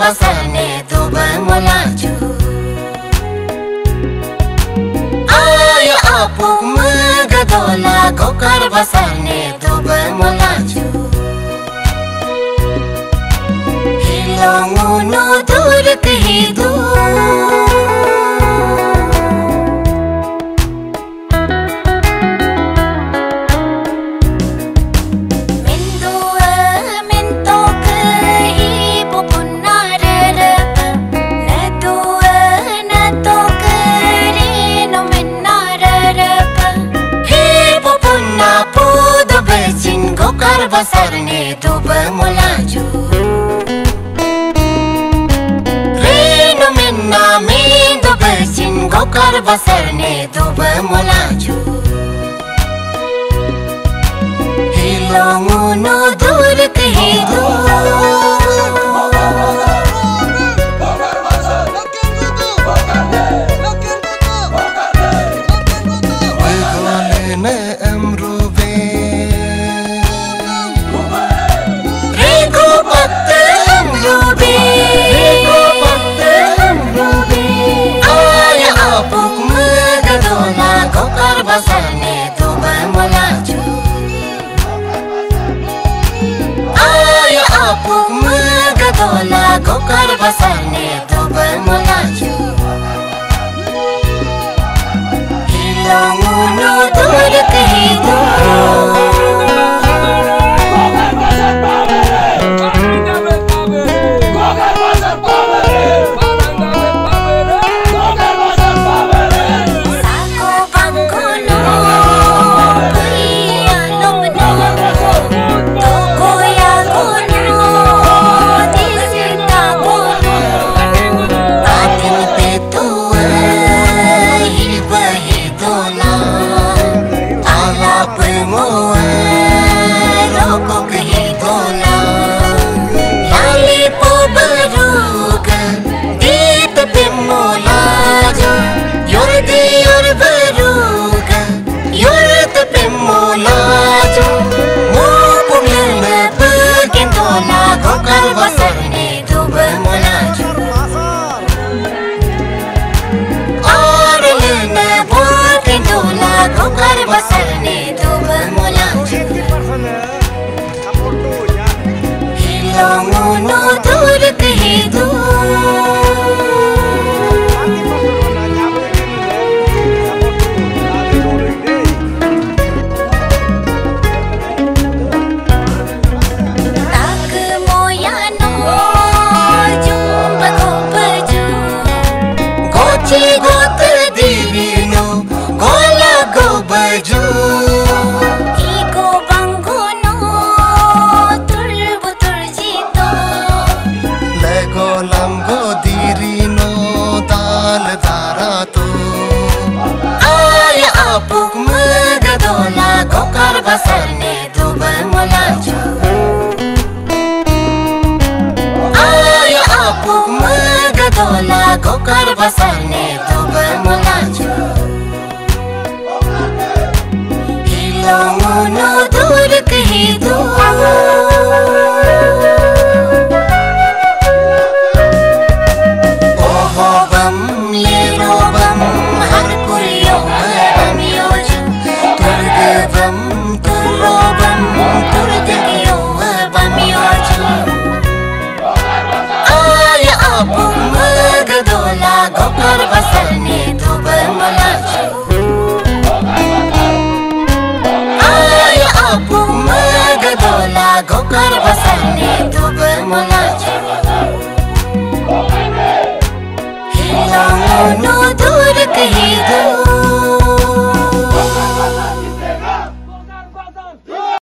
basarne duba mulaju Aya apuk magadola gokar basarne duba mulaju Hilongu no dur kehidu basarne duba mulaju Reno menna mendo besin gokar basarne duba mulaju Hilongu no dur kehidu basarne duba mulaju Aya apuk magadola gokar basarne duba mulaju Hilongu no dur kehidu basarne duba mulaju Arlena bukin dola gokar basarne duba mulaju Hilongu no dur kehidu Iko banguno turbutur jito Lego lamgo dirino dal darato Aya apuk magadola gokar basarne duba mulaju Aya apuk magadola gokar basarne duba mulaju Hilongu no dur kehidu Ohobam lerobam har kuriyo bam yoju Turgebam turobam turdegiyo bam yoju Aya apuk magadola gokar basarne duba mulaju Apuk magadola gokar basarne duba mulaju